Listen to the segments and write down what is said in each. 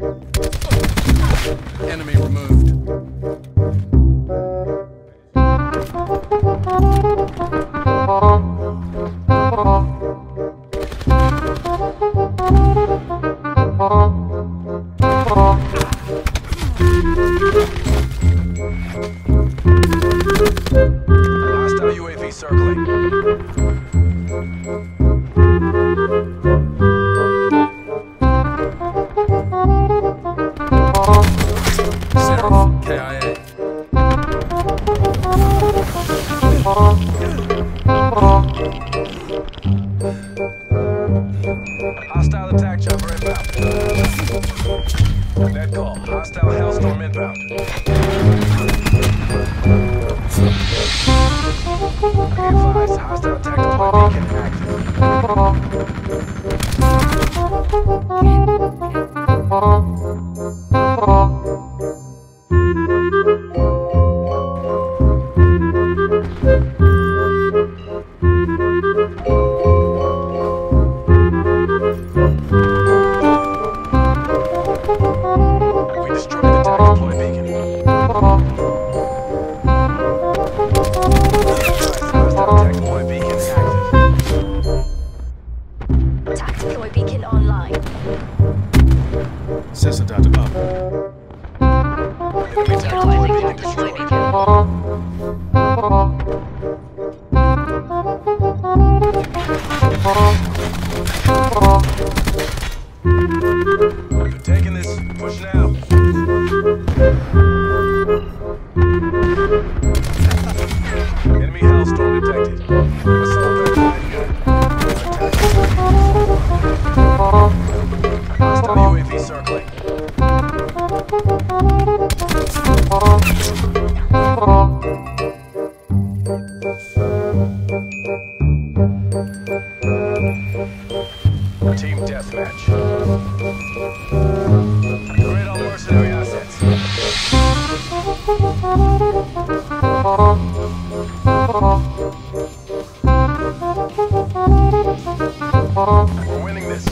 Enemy removed. Hostile UAV circling. KIA. Hostile attack chopper inbound. Net call. Hostile Hellstorm inbound. Be advised, hostile attack deploy beacon active. We destroyed the attack deploy beacon. Attack deploy beacon online. Sensor data up. Enemy attack beacon destroyed. You're taking this. Push now. Enemy Hellstorm detected. Assault vector. Hostile UAV circling. Team deathmatch. Grid on mercenary assets. We're winning this.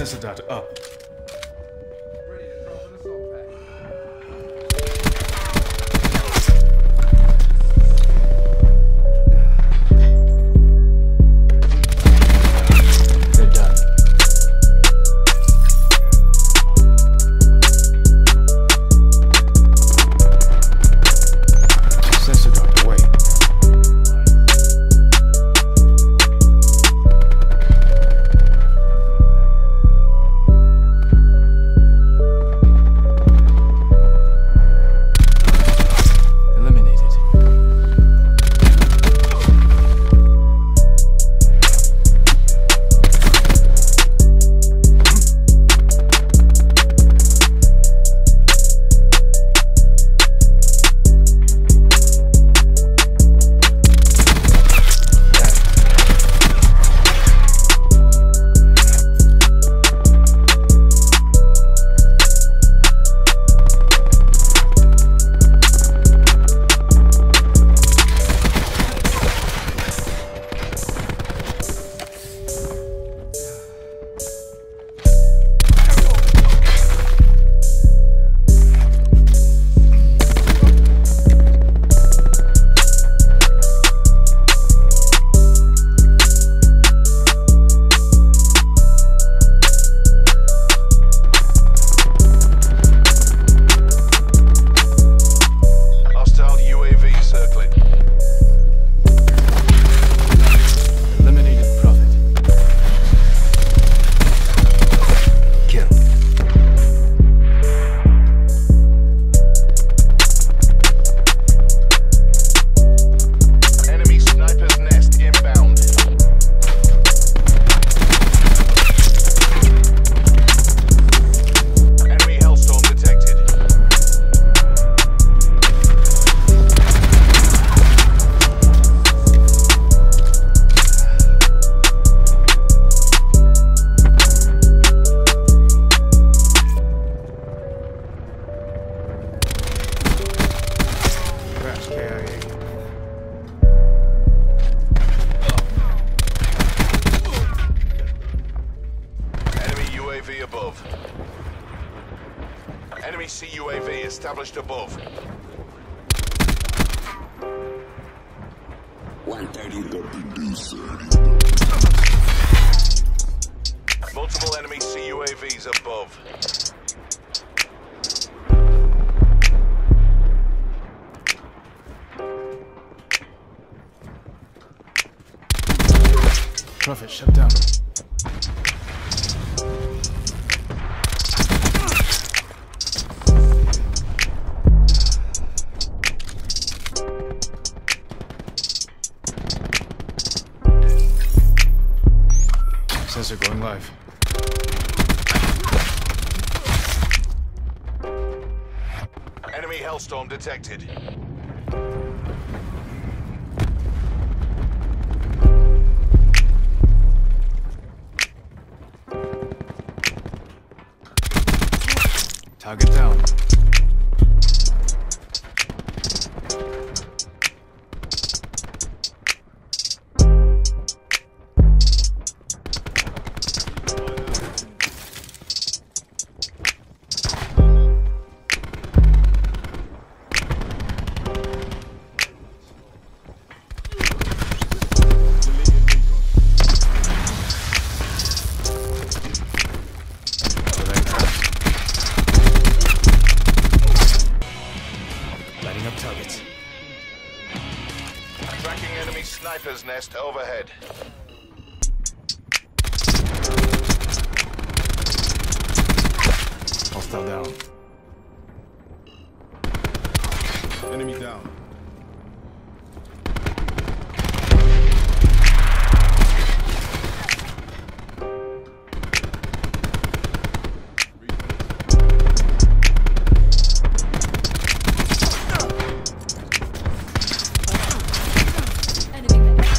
Sensor data up. Ready to drop an assault pack. They're done. Sensor dart away. Eliminated. Hostile UAV circling. Eliminated Prophet. Kill. Enemy sniper's nest inbound. Enemy hellstorm detected. Crash KIA. Enemy UAV above. Enemy CUAV established above. 130 the producer. Multiple enemy CUAVs above. Prophet shut down. Sensor going live. Enemy hellstorm detected. Target down. Lighting up targets. Tracking enemy sniper's nest overhead. Hostile down. Enemy down. Enemy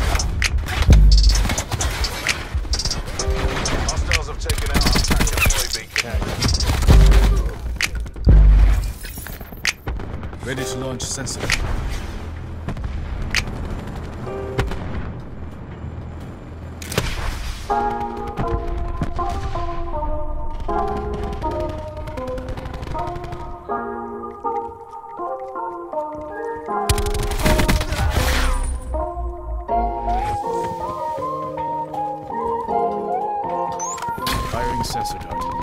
Hostiles have taken out our attack deploy beacon. Ready to launch sensor. Deploying sensor dart.